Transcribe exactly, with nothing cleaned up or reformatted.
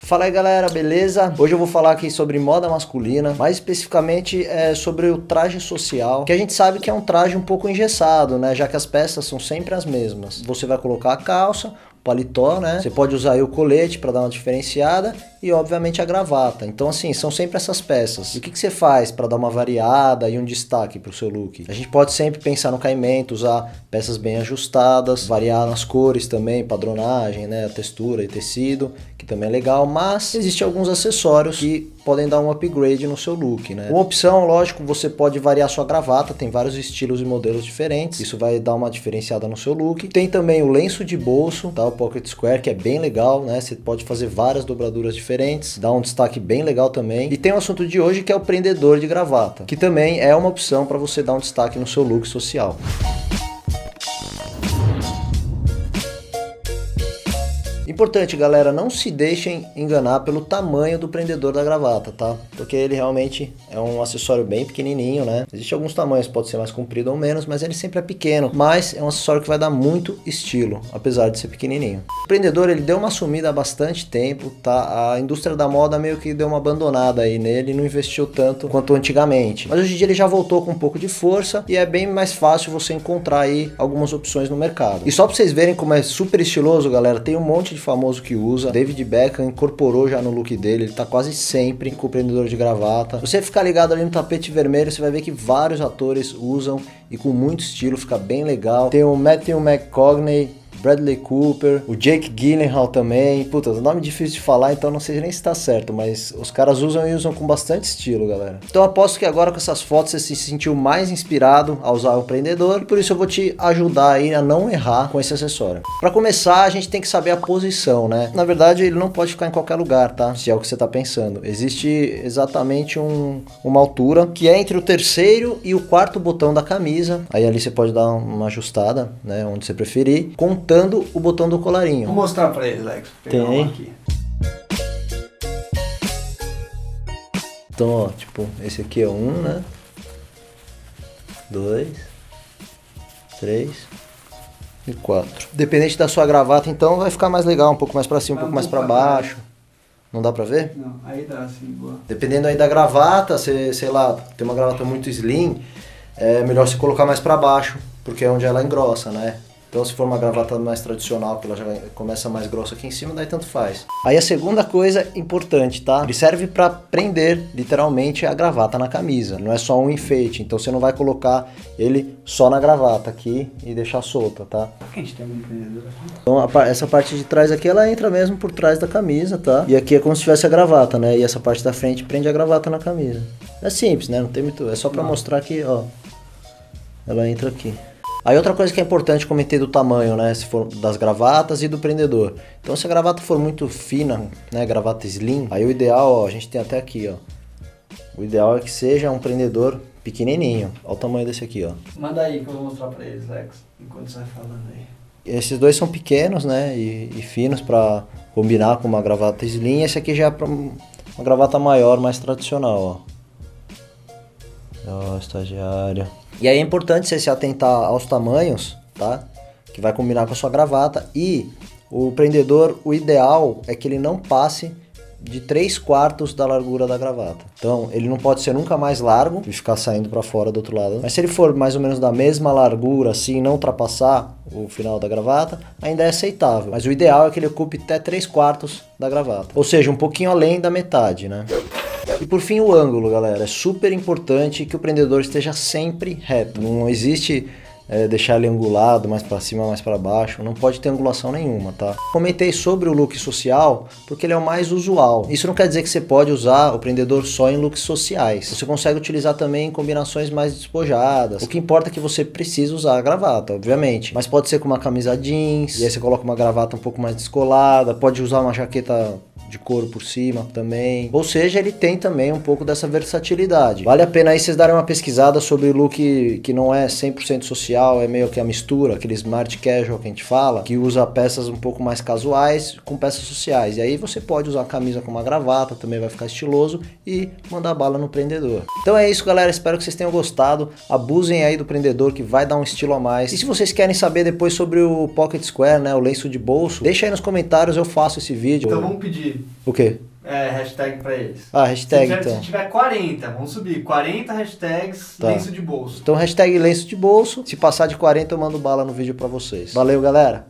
Fala aí galera, beleza? Hoje eu vou falar aqui sobre moda masculina, mais especificamente é, sobre o traje social, que a gente sabe que é um traje um pouco engessado, né? Já que as peças são sempre as mesmas. Você vai colocar a calça, paletó, né? Você pode usar aí o colete para dar uma diferenciada e obviamente a gravata. Então assim, são sempre essas peças. E o que, que você faz para dar uma variada e um destaque para o seu look? A gente pode sempre pensar no caimento, usar peças bem ajustadas, variar nas cores também, padronagem, né? A textura e tecido, que também é legal, mas existem alguns acessórios que podem dar um upgrade no seu look, né? Uma opção, lógico, você pode variar sua gravata, tem vários estilos e modelos diferentes, isso vai dar uma diferenciada no seu look. Tem também o lenço de bolso, tá? O Pocket Square, que é bem legal, né? Você pode fazer várias dobraduras diferentes, dá um destaque bem legal também. E tem o assunto de hoje que é o prendedor de gravata, que também é uma opção para você dar um destaque no seu look social. Importante, galera, não se deixem enganar pelo tamanho do prendedor da gravata, tá? Porque ele realmente é um acessório bem pequenininho, né? Existem alguns tamanhos, pode ser mais comprido ou menos, mas ele sempre é pequeno. Mas é um acessório que vai dar muito estilo, apesar de ser pequenininho. O prendedor, ele deu uma sumida há bastante tempo, tá? A indústria da moda meio que deu uma abandonada aí nele e não investiu tanto quanto antigamente. Mas hoje em dia ele já voltou com um pouco de força e é bem mais fácil você encontrar aí algumas opções no mercado. E só pra vocês verem como é super estiloso, galera, tem um monte de famoso que usa. David Beckham incorporou já no look dele, ele tá quase sempre com o prendedor de gravata. Se você ficar ligado ali no tapete vermelho, você vai ver que vários atores usam e com muito estilo, fica bem legal. Tem o Matthew McConaughey, Bradley Cooper, o Jake Gyllenhaal também. Puta, o nome é difícil de falar, então não sei nem se tá certo, mas os caras usam e usam com bastante estilo, galera. Então aposto que agora com essas fotos você se sentiu mais inspirado a usar o prendedor, e por isso eu vou te ajudar aí a não errar com esse acessório. Para começar, a gente tem que saber a posição, né? Na verdade, ele não pode ficar em qualquer lugar, tá? Se é o que você tá pensando. Existe exatamente um, uma altura que é entre o terceiro e o quarto botão da camisa. Aí ali você pode dar uma ajustada, né? Onde você preferir, contando o botão do colarinho. Vou mostrar pra eles, Lex. Vou Tem. aqui. Então, ó, tipo, esse aqui é um, né? Dois, três e quatro. Dependente da sua gravata, então, vai ficar mais legal, um pouco mais pra cima, um pouco mais pra baixo. Não dá pra ver? Não, aí dá assim, boa. Dependendo aí da gravata, você, sei lá, tem uma gravata muito slim, é melhor você colocar mais pra baixo, porque é onde ela engrossa, né? Então se for uma gravata mais tradicional, que ela já começa mais grossa aqui em cima, daí tanto faz. Aí a segunda coisa importante, tá? Ele serve para prender literalmente a gravata na camisa. Não é só um enfeite, então você não vai colocar ele só na gravata aqui e deixar solta, tá? Aqui a gente tem algum prendedor aqui? Então a, essa parte de trás aqui, ela entra mesmo por trás da camisa, tá? E aqui é como se tivesse a gravata, né? E essa parte da frente prende a gravata na camisa. É simples, né? Não tem muito... É só para mostrar que, ó, ela entra aqui. Aí outra coisa que é importante comentar do tamanho, né, se for das gravatas e do prendedor. Então se a gravata for muito fina, né, gravata slim, aí o ideal, ó, a gente tem até aqui, ó. O ideal é que seja um prendedor pequenininho. Olha o tamanho desse aqui, ó. Manda aí que eu vou mostrar pra eles, Lex, enquanto você vai falando aí. Esses dois são pequenos, né, e, e finos para combinar com uma gravata slim. Esse aqui já é pra uma gravata maior, mais tradicional, ó. Ó, estagiária. E aí é importante você se atentar aos tamanhos, tá? Que vai combinar com a sua gravata. E o prendedor, o ideal é que ele não passe de três quartos da largura da gravata. Então, ele não pode ser nunca mais largo e ficar saindo para fora do outro lado. Mas se ele for mais ou menos da mesma largura, assim, não ultrapassar o final da gravata, ainda é aceitável. Mas o ideal é que ele ocupe até três quartos da gravata. Ou seja, um pouquinho além da metade, né? E por fim o ângulo, galera, é super importante que o prendedor esteja sempre reto, não existe é, deixar ele angulado, mais para cima, mais para baixo, não pode ter angulação nenhuma, tá? Comentei sobre o look social porque ele é o mais usual, isso não quer dizer que você pode usar o prendedor só em looks sociais, você consegue utilizar também em combinações mais despojadas, o que importa é que você precisa usar a gravata, obviamente, mas pode ser com uma camisa jeans, e aí você coloca uma gravata um pouco mais descolada, pode usar uma jaqueta de couro por cima também. Ou seja, ele tem também um pouco dessa versatilidade. Vale a pena aí vocês darem uma pesquisada sobre o look que não é cem por cento social, é meio que a mistura, aquele smart casual que a gente fala, que usa peças um pouco mais casuais com peças sociais. E aí você pode usar a camisa com uma gravata, também vai ficar estiloso, e mandar bala no prendedor. Então é isso, galera, espero que vocês tenham gostado. Abusem aí do prendedor, que vai dar um estilo a mais. E se vocês querem saber depois sobre o Pocket Square, né, o lenço de bolso, deixa aí nos comentários, eu faço esse vídeo. Então vamos pedir subir. O quê? É, hashtag pra eles. Ah, hashtag se tiver, então. Se tiver quarenta, vamos subir. quarenta hashtags Tá. lenço de bolso. Então hashtag lenço de bolso. Se passar de quarenta eu mando bala no vídeo pra vocês. Valeu, galera!